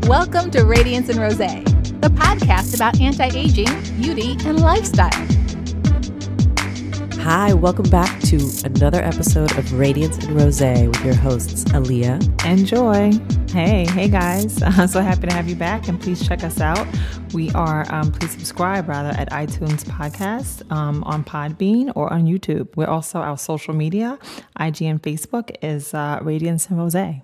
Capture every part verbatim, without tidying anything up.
Welcome to Radiance and Rosé, the podcast about anti-aging, beauty, and lifestyle. Hi, welcome back to another episode of Radiance and Rosé with your hosts, Aaliyah and Joy. Hey, hey guys. I'm so happy to have you back, and please check us out. We are, um, please subscribe rather at iTunes Podcast, um, on Podbean, or on YouTube. We're also, our social media, I G and Facebook is uh, Radiance and Rosé.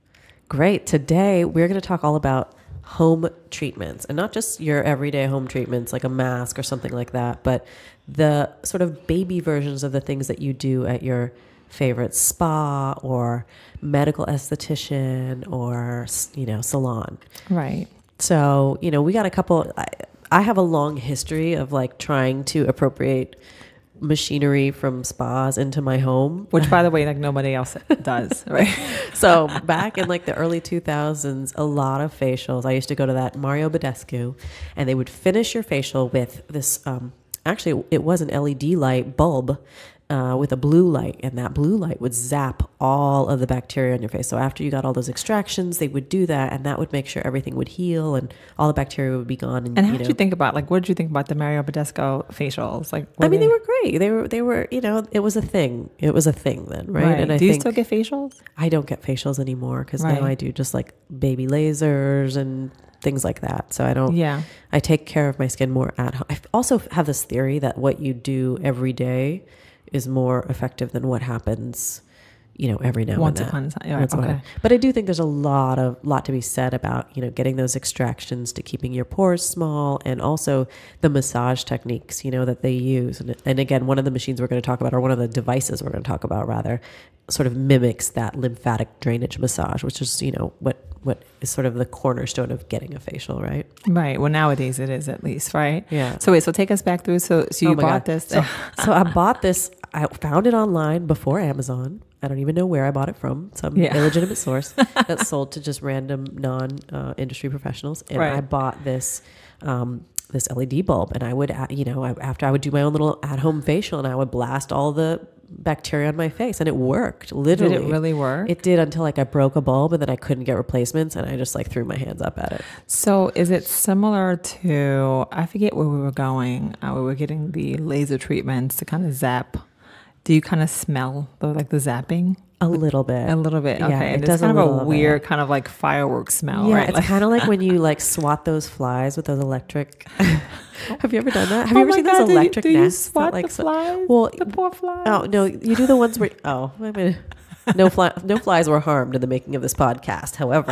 Great. Today, we're going to talk all about home treatments, and not just your everyday home treatments like a mask or something like that, but the sort of baby versions of the things that you do at your favorite spa or medical esthetician or, you know, salon. Right. So, you know, we got a couple, I, I have a long history of like trying to appropriate machinery from spas into my home. Which, by the way, like nobody else does, right? So back in like the early two thousands, a lot of facials, I used to go to that Mario Badescu, and they would finish your facial with this, um, actually it was an L E D light bulb uh, with a blue light, and that blue light would zap all of the bacteria on your face. So after you got all those extractions, they would do that, and that would make sure everything would heal and all the bacteria would be gone. And, and how you did know, you think about, like, what did you think about the Mario Badescu facials? Like, I mean, they... they were great. They were, they were, you know, it was a thing. It was a thing then, right? right. And I do you think still get facials? I don't get facials anymore because right. now I do just like baby lasers and things like that. So I don't, yeah. I take care of my skin more at home. I also have this theory that what you do every day is more effective than what happens, you know, every now Once and upon then. a time. Right, okay. But I do think there's a lot of lot to be said about, you know, getting those extractions to keeping your pores small, and also the massage techniques, you know, that they use. And, and again, one of the machines we're going to talk about, or one of the devices we're going to talk about rather, sort of mimics that lymphatic drainage massage, which is, you know, what what is sort of the cornerstone of getting a facial, right? Right. Well, nowadays it is, at least, right? Yeah. So wait, so take us back through. So, so you oh my bought God. this. So, so I bought this. I found it online before Amazon. I don't even know where I bought it from. Some yeah. illegitimate source that's sold to just random non-industry uh, professionals. And right. I bought this um, this L E D bulb, and I would, you know, after I would do my own little at-home facial, and I would blast all the bacteria on my face, and it worked. Literally. Did it really work? It did, until like I broke a bulb, and then I couldn't get replacements, and I just like threw my hands up at it. So is it similar to, I forget where we were going. Uh, we were getting the laser treatments to kind of zap. Do you kind of smell the, like the zapping? A little bit. A little bit. Okay. Yeah, and it it's kind a of a weird bit. kind of like fireworks smell, yeah, right? It's like, kind of like when you like swat those flies with those electric. Have you ever done that? Have oh you ever seen God, those electric do you, do nests? you swat that, like, the flies? Well, the poor flies. Oh no, you do the ones where oh, I mean, no fly, no flies were harmed in the making of this podcast. However,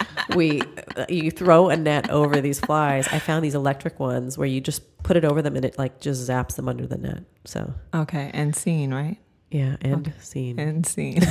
we you throw a net over these flies. I found these electric ones where you just put it over them, and it like just zaps them under the net. So okay, and seen, right? Yeah, and okay. seen. And seen.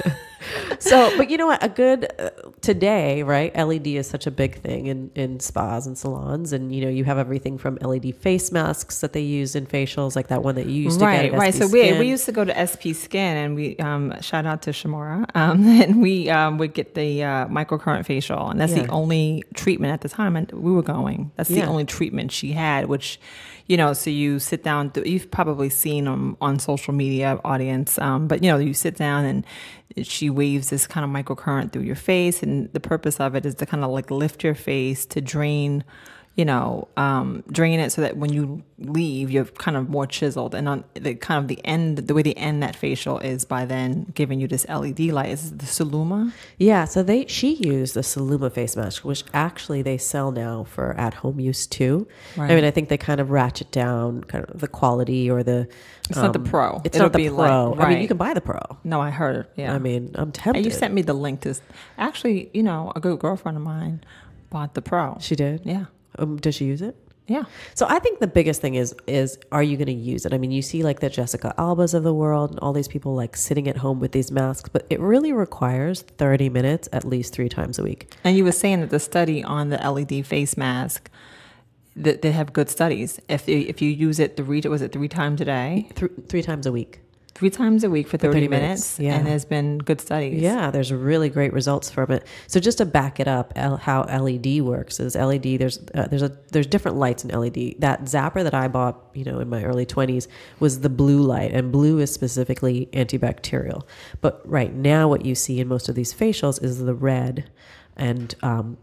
So, but you know what? A good, uh, today, right? L E D is such a big thing in, in spas and salons. And, you know, you have everything from L E D face masks that they use in facials, like that one that you used right, to get at Right, S P right. So we, Skin. we used to go to S P Skin, and we, um, shout out to Shamora, um, and we um, would get the uh, microcurrent facial. And that's yeah. the only treatment at the time. And we were going. That's yeah. the only treatment she had, which... You know, so you sit down, you've probably seen them on social media, audience, um, but, you know, you sit down and she waves this kind of microcurrent through your face. And the purpose of it is to kind of like lift your face, to drain, you know, um, drain it so that when you leave, you're kind of more chiseled. And on the kind of the end, the way they end that facial is by then giving you this L E D light. Is it the Soluma? Yeah. So they, she used the Soluma face mask, which actually they sell now for at home use too. Right. I mean, I think they kind of ratchet down kind of the quality or the, it's um, not the pro. It's It'll not the be pro. Like, right. I mean, you can buy the pro. No, I heard. Yeah. I mean, I'm tempted. And you sent me the link to, actually, you know, a good girlfriend of mine bought the pro. She did? Yeah. Um, does she use it? Yeah. So I think the biggest thing is, is are you going to use it? I mean, you see like the Jessica Albas of the world and all these people like sitting at home with these masks, but it really requires thirty minutes at least three times a week. And you were saying that the study on the L E D face mask, that they have good studies. If they, if you use it three, was it three times a day? Three, three times a week. Three times a week for thirty, thirty minutes, minutes. Yeah. And there's been good studies. Yeah, there's really great results from it. So just to back it up, L, how L E D works is L E D. There's uh, there's a there's different lights in L E D. That zapper that I bought, you know, in my early twenties was the blue light, and blue is specifically antibacterial. But right now, what you see in most of these facials is the red, and um,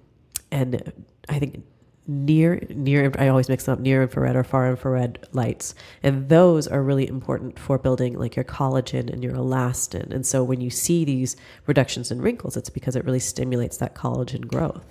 and I think near near I always mix them up near infrared or far infrared lights, and those are really important for building like your collagen and your elastin. And so when you see these reductions in wrinkles, it's because it really stimulates that collagen growth.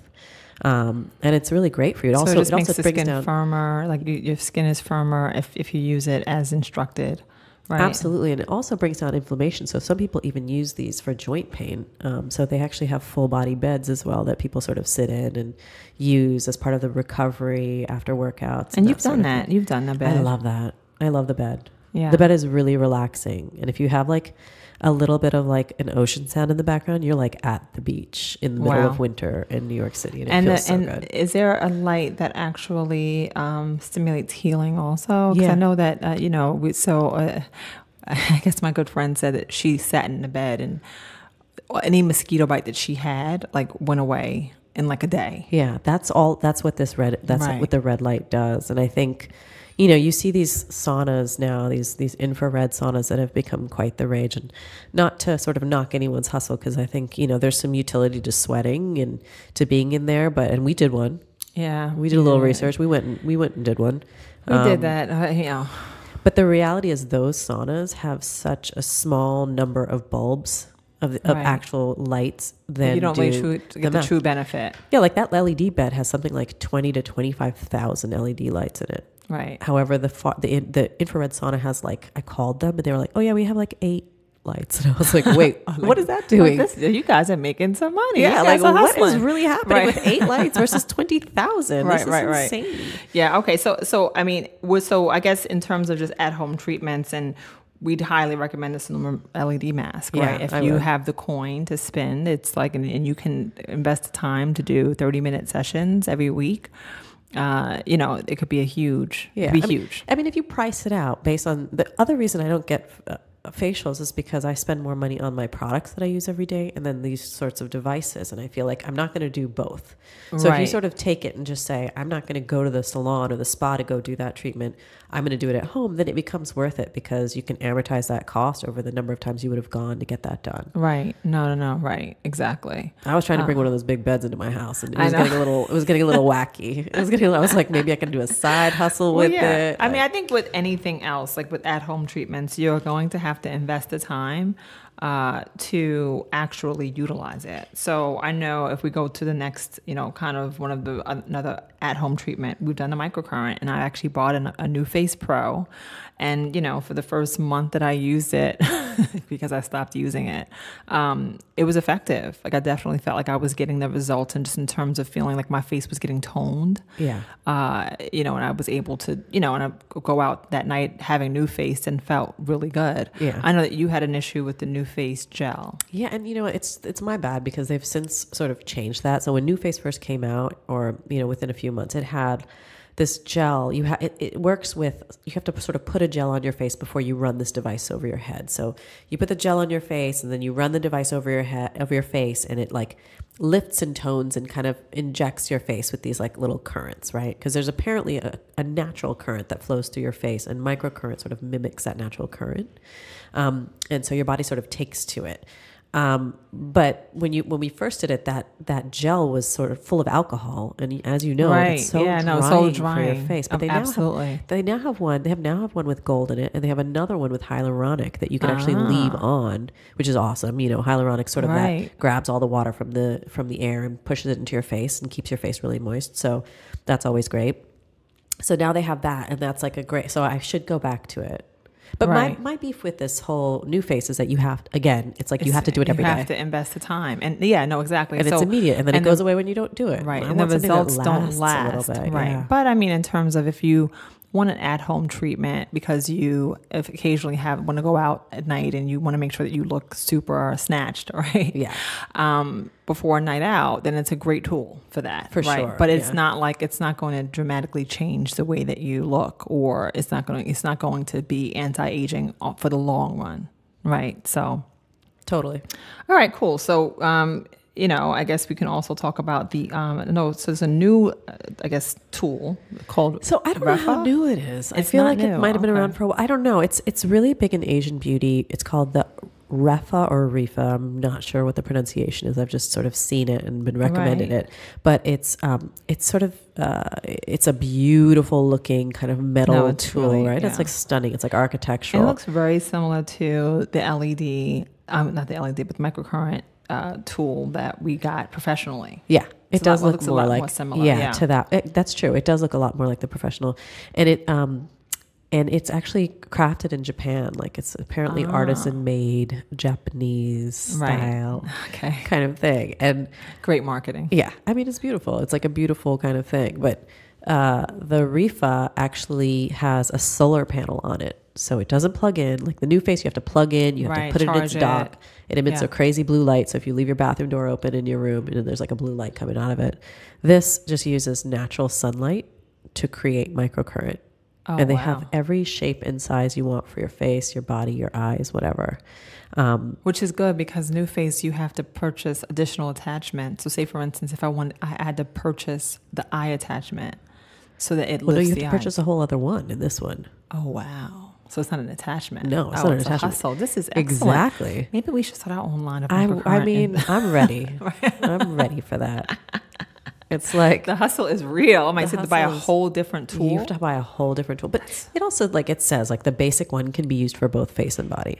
Um, and it's really great for you. It so also it just it makes also the brings skin down firmer. Like you, your skin is firmer if if you use it as instructed. Right. Absolutely. And it also brings down inflammation. So some people even use these for joint pain. Um, so they actually have full body beds as well that people sort of sit in and use as part of the recovery after workouts. And, and you've done that. You've done the bed. I love that. I love the bed. Yeah. The bed is really relaxing. And if you have like a little bit of like an ocean sound in the background, you're like at the beach in the middle wow. of winter in New York City. And it and feels the, so and good. Is there a light that actually um, stimulates healing also? Because Yeah. I know that, uh, you know, we, so... Uh, I guess my good friend said that she sat in the bed and any mosquito bite that she had like went away in like a day. Yeah, that's all. That's what this red. That's Right. what the red light does. And I think, you know, you see these saunas now, these these infrared saunas that have become quite the rage. And not to sort of knock anyone's hustle, because I think, you know, there's some utility to sweating and to being in there. But and we did one. Yeah, We did a little research. We went and we went and did one. We Um, did that. Uh, you know. But the reality is those saunas have such a small number of bulbs of, the, of Right. actual lights than You don't do really true, to get the meth. true benefit. Yeah, like that L E D bed has something like twenty to twenty-five thousand L E D lights in it. Right. However, the far, the the infrared sauna has like, I called them and they were like, oh yeah, we have like eight lights. And I was like, wait, Like, what is that doing? This, you guys are making some money. Yeah, You like guys are what is hustling. really happening Right. with eight lights versus twenty thousand? Right, This is right, right. insane. Yeah. Okay. So, so I mean, we're, so I guess in terms of just at-home treatments, and we'd highly recommend this L E D mask, Yeah, right? If I you would. have the coin to spend, it's like, and, and you can invest the time to do thirty-minute sessions every week. Uh, you know, it could be a huge, Yeah, be I mean, huge. I mean, if you price it out based on the other reason I don't get uh, facials is because I spend more money on my products that I use every day and then these sorts of devices. And I feel like I'm not going to do both. So if you Right. sort of take it and just say, I'm not going to go to the salon or the spa to go do that treatment, I'm going to do it at home, then it becomes worth it because you can amortize that cost over the number of times you would have gone to get that done. Right. No, no, no. Right. Exactly. I was trying to bring Uh, one of those big beds into my house and it I was know. getting a little, it was getting a little wacky. It was getting, I was like, maybe I can do a side hustle with it. I mean, I think with anything else, like with at-home treatments, you're going to have to invest the time uh, to actually utilize it. So I know if we go to the next, you know, kind of one of the another at-home treatment, we've done a microcurrent, and I actually bought an, a new Face Pro, and you know, for the first month that I used it, because I stopped using it, um, it was effective. Like I definitely felt like I was getting the results, and just in terms of feeling like my face was getting toned. Yeah. Uh, you know, and I was able to, you know, and I go out that night having new face and felt really good. Yeah. I know that you had an issue with the new face gel. Yeah, and you know it's it's my bad because they've since sort of changed that. So when New Face first came out, or you know within a few months, it had this gel. You ha- it, it works with, you have to sort of put a gel on your face before you run this device over your head. So you put the gel on your face and then you run the device over your head, over your face, and it like lifts and tones and kind of injects your face with these like little currents, right? Because there's apparently a, a natural current that flows through your face, and microcurrent sort of mimics that natural current. Um, and so your body sort of takes to it. Um, but when you when we first did it, that that gel was sort of full of alcohol, and as you know, Right. it's so Yeah, drying no, so for your drying. face. But Um, they now absolutely. have, they now have one. They have now have one with gold in it, and they have another one with hyaluronic that you can actually Ah. leave on, which is awesome. You know, hyaluronic sort of Right. that grabs all the water from the from the air and pushes it into your face and keeps your face really moist. So that's always great. So now they have that, and that's like a great. So I should go back to it. But Right. my, my beef with this whole new face is that you have, again, it's like you It's- have to do it every you day. have to invest the time, and yeah, no, exactly. And so, it's immediate, and then and it goes the- away when you don't do it. Right, I and the want something that results don't lasts last. a little bit. Right, Yeah. but I mean, in terms of if you want an at-home treatment because you if occasionally have want to go out at night and you want to make sure that you look super snatched, right? Yeah. Um, before a night out, then it's a great tool for that. For right? sure, But it's yeah. not like it's not going to dramatically change the way that you look, or it's not going. It's not going to be anti-aging for the long run, right? So. Totally. All right, cool. So, um, you know, I guess we can also talk about the, um, no, so there's a new, uh, I guess, tool called So I don't know how Refa? new it is. I It's feel not like it new. might have been Okay. around for a while. I don't know. It's it's really big in Asian beauty. It's called the Refa or Rifa. I'm not sure what the pronunciation is. I've just sort of seen it and been recommended Right. it. But it's um, it's sort of uh, it's a beautiful looking kind of metal No, it's tool, really- right? yeah. It's like stunning. It's like It architectural. looks very similar to the L E D, um, not the L E D, but the microcurrent uh, tool that we got professionally. Yeah, it So does that look looks a more lot like more similar, yeah, yeah. to that. It, that's true. It does look a lot more like the professional, and it um, and it's actually crafted in Japan. Like it's apparently Ah. artisan made Japanese Right. style Okay. kind of thing. And Great marketing. yeah, I mean it's beautiful. It's like a beautiful kind of thing. But uh, the Rifa actually has a solar panel on it, so it doesn't plug in. Like the New Face, you have to plug in. You have Right, to put it in its charge dock. it. It emits Yeah. a crazy blue light. So if you leave your bathroom door open in your room, and there's like a blue light coming out of it, this just uses natural sunlight to create microcurrent. Oh, And they wow. have every shape and size you want for your face, your body, your eyes, whatever. Um, Which is good because New Face, you have to purchase additional attachments. So say, for instance, if I want, I had to purchase the eye attachment so that it well, no, lifts you have the to eye. purchase a whole other one in this one. Oh, wow. So it's not an attachment. No, it's oh, not an it's attachment. A hustle. This is excellent. Exactly. Maybe we should start our own line of I, microcurrent. I mean, and- I'm ready. I'm ready for that. It's like the hustle is real. I might The have to buy a hustle is- whole different tool. you have to buy a whole different tool. But it also, like it says, like the basic one can be used for both face and body.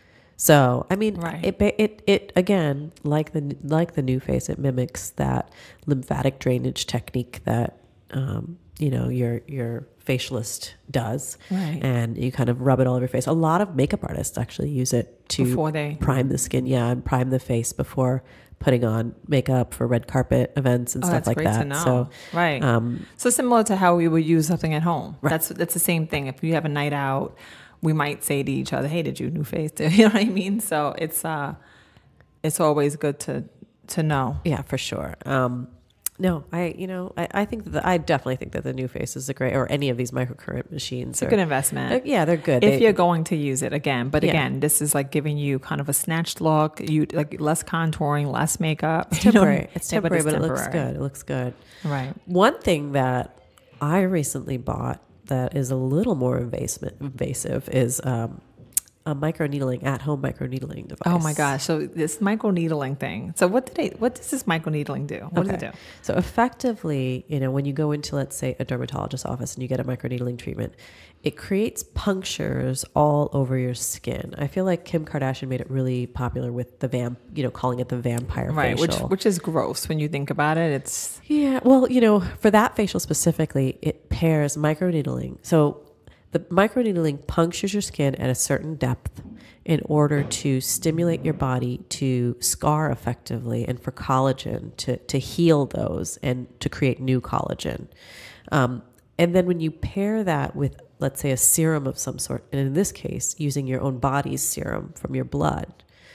So, I mean, Right. it, ba- it, it, again, like the, like the New Face, it mimics that lymphatic drainage technique that, um, you know, your, your facialist does. Right. And you kind of rub it all over your face. A lot of makeup artists actually use it to Before they- prime the skin. Yeah. And prime the face before putting on makeup for red carpet events and Oh, stuff that's like great that. to know. So, right. um, so similar to how we would use something at home. Right. That's that's the same thing. If you have a night out, we might say to each other, "Hey, did you New Face?" You know what I mean? So it's uh, it's always good to to know. yeah, for sure. Um, no, I, you know, I, I think that I definitely think that the New Face is a great, or any of these microcurrent machines. It's a are, good investment. they're- yeah, they're good. If They- you're going to use it again, but Yeah. again, this is like giving you kind of a snatched look. You like less contouring, less makeup. it's You know? temporary. It's Yeah, temporary, but, it looks temporary. good. It looks good. Right. One thing that I recently bought that is a little more invasive, invasive is um, a microneedling at home microneedling device. Oh my gosh! So this microneedling thing. So what did they? What does this microneedling do? What does it do? So effectively, you know, when you go into, let's say, a dermatologist's office and you get a microneedling treatment, it creates punctures all over your skin. I feel like Kim Kardashian made it really popular with the vamp, you know, calling it the vampire Right, which facial. which is gross when you think about it. It's Yeah, well, you know, for that facial specifically, it pairs microneedling. So the microneedling punctures your skin at a certain depth in order to stimulate your body to scar effectively and for collagen to, to heal those and to create new collagen. Um, and then when you pair that with, let's say, a serum of some sort, and in this case, using your own body's serum from your blood,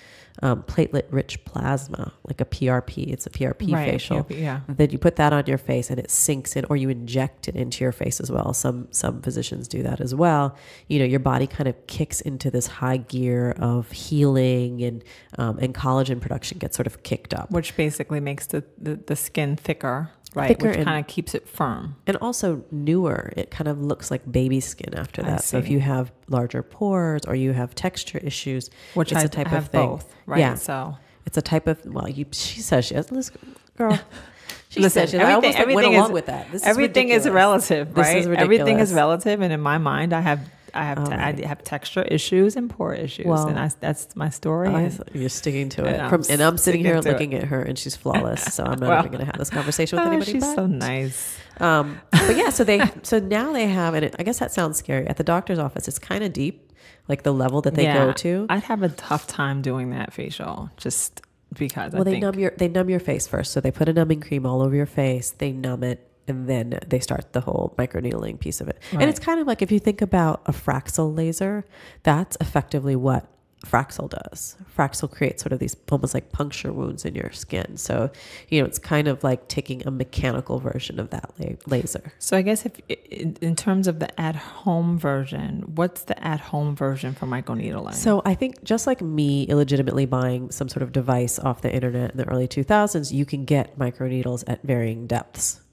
um, platelet-rich plasma, like a P R P. It's a P R P Right, facial. P R P, yeah. Then you put that on your face and it sinks in, or you inject it into your face as well. Some some physicians do that as well. You know, your body kind of kicks into this high gear of healing, and um, and collagen production gets sort of kicked up. which basically makes the, the, the skin thicker, right? Thicker which and- kind of keeps it firm. And also newer. It kind of looks like baby skin after I that. So if see. you have larger pores or you have texture issues, Which it's I a type have of thing. both, right? Yeah. So It's a type of, well, you, she says she has, this girl, she listen, said she, I almost like, went everything along is with that. This everything is is relative, This right? is Everything ridiculous. is relative, and in my mind, I have I have All te- right. I have texture issues and pore issues, Well, and I, that's my story. I and- thought you're sticking to it. And I'm From, and I'm sitting here sticking to looking at her and she's flawless. So I'm not Well, even going to have this conversation with oh, anybody. she's but, so nice. Um, but yeah, so they, so now they have, and it, I guess that sounds scary. At the doctor's office, it's kind of deep, like the level that they Yeah, go to. I'd have a tough time doing that facial, just because. Well, I they think, numb your they numb your face first. So they put a numbing cream all over your face. They numb it, and then they start the whole microneedling piece of it. Right. And it's kind of like if you think about a Fraxel laser, that's effectively what Fraxel does. Fraxel creates sort of these almost like puncture wounds in your skin. So, you know, it's kind of like taking a mechanical version of that la- laser. So I guess if in, in terms of the at-home version, what's the at-home version for microneedling? So I think just like me illegitimately buying some sort of device off the internet in the early two thousands, you can get microneedles at varying depths.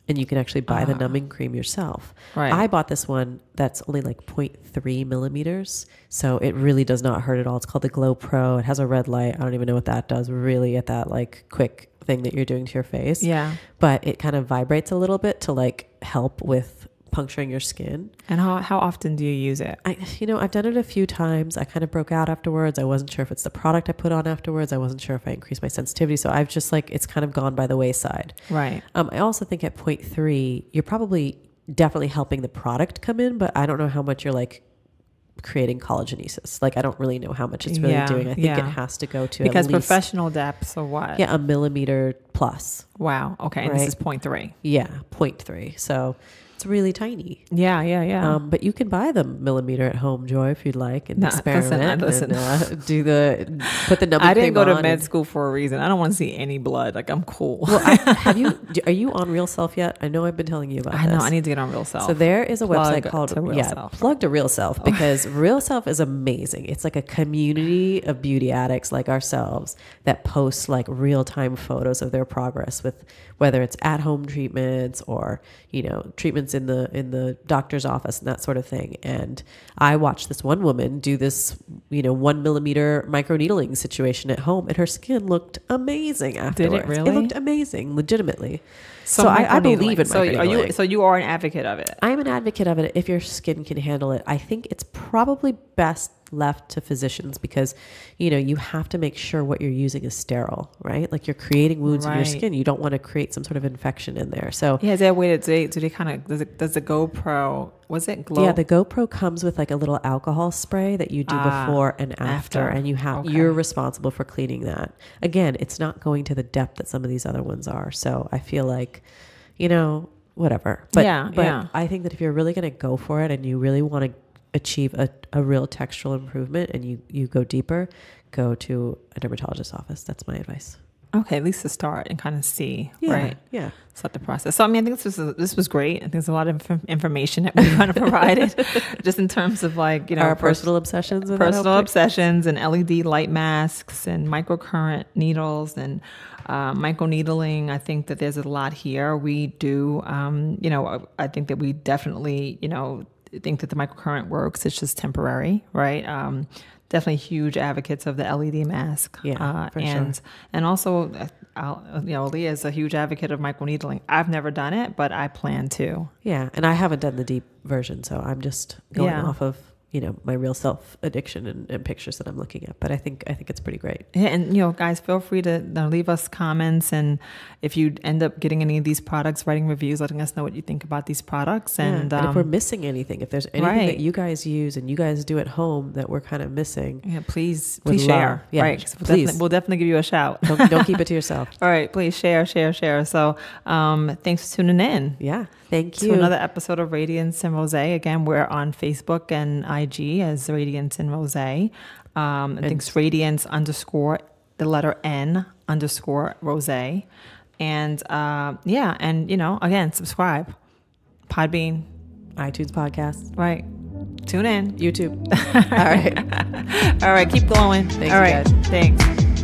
and you can actually buy uh, the numbing cream yourself. Right. I bought this one that's only like zero point three millimeters, so it really does not hurt at all. It's called the Glow Pro. It has a red light. I don't even know what that does really at that like quick thing that you're doing to your face. Yeah. But it kind of vibrates a little bit to like help with puncturing your skin. And how how often do you use it? I, you know, I've done it a few times. I kind of broke out afterwards. I wasn't sure if it's the product I put on afterwards. I wasn't sure if I increased my sensitivity. So I've just like, it's kind of gone by the wayside. Right. Um, I also think at zero point three, you're probably definitely helping the product come in, but I don't know how much you're like creating collagenesis. Like, I don't really know how much it's really yeah, doing. I think yeah. it has to go to because at least, professional depths or what? yeah, a millimeter plus. Wow. Okay. And right? this is zero point three. Yeah, zero point three. So it's really tiny. Yeah, yeah, yeah. Um, but you can buy the millimeter at home, Joy, if you'd like, and Nah, experiment. listen, and, uh, do the put the numbing I didn't cream go to on med and- school for a reason. I don't want to see any blood. Like, I'm cool. Well, I, have you? do- Are you on Real Self yet? I know I've been telling you about I this. know. I need to get on Real Self. So there is a Plug website called to Real yeah, Self. plug to Real Self, because Real Self is amazing. It's like a community of beauty addicts like ourselves that post like real time photos of their progress with whether it's at home treatments or you know treatments in the in the doctor's office and that sort of thing. And I watched this one woman do this you know one millimeter microneedling situation at home, and her skin looked amazing afterwards. Did it really? It looked amazing, legitimately. So, So I, I believe in so are you? microneedling. So you are an advocate of it. I'm an advocate of it if your skin can handle it. I think it's probably best left to physicians because, you know, you have to make sure what you're using is sterile, right? Like you're creating wounds in your Right. skin. You don't want to create some sort of infection in there. So Yeah, is there a way to do they, do they kind of does it does the GoPro was it glow? yeah, the GoPro comes with like a little alcohol spray that you do Ah, before and after, after. and you have Okay. you're responsible for cleaning that. Again, it's not going to the depth that some of these other ones are. So I feel like, you know, whatever. But Yeah, but yeah. I think that if you're really going to go for it and you really want to achieve a, a real textural improvement and you, you go deeper, go to a dermatologist's office. That's my advice. Okay, at least to start and kind of see, Yeah, right? yeah. Start the process. So I mean, I think this was this was great. I think there's a lot of inf- information that we kind of provided, just in terms of like you know Our pers- personal obsessions with that personal help? obsessions and L E D light masks and microcurrent needles and uh, microneedling. I think that there's a lot here. We do, um, you know, I think that we definitely, you know, think that the microcurrent works. It's just temporary, right? Um, definitely huge advocates of the L E D mask. Yeah, uh, for and sure. and also, uh, I'll, you know, Leah is a huge advocate of microneedling. I've never done it, but I plan to. Yeah, and I haven't done the deep version, so I'm just going Yeah. off of you know my real self addiction and, and pictures that I'm looking at. But I think I think it's pretty great. Yeah, and you know, guys, feel free to uh, leave us comments, and if you end up getting any of these products, writing reviews, letting us know what you think about these products, Yeah, and, and um, if we're missing anything, if there's anything right. that you guys use and you guys do at home that we're kind of missing, yeah, please, Would please love- share. yeah, right, 'cause we'll please. definitely, we'll definitely give you a shout. don't, don't keep it to yourself. All right, please share, share, share. So, um, thanks for tuning in. Yeah, thank To you. another episode of Radiance and Rosé. Again, we're on Facebook and I G as Radiance and Rosé. Um, I think it's Radiance underscore the letter N underscore Rosé. And uh, yeah, and you know, again, subscribe. Podbean, iTunes podcast, right? Tune in. YouTube. All right, All right, keep going. Thanks, All you right, guys. thanks.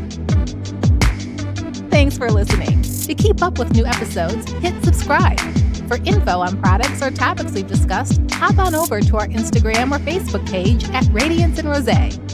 Thanks for listening. To keep up with new episodes, hit subscribe. For info on products or topics we've discussed, hop on over to our Instagram or Facebook page at Radiance and Rosé.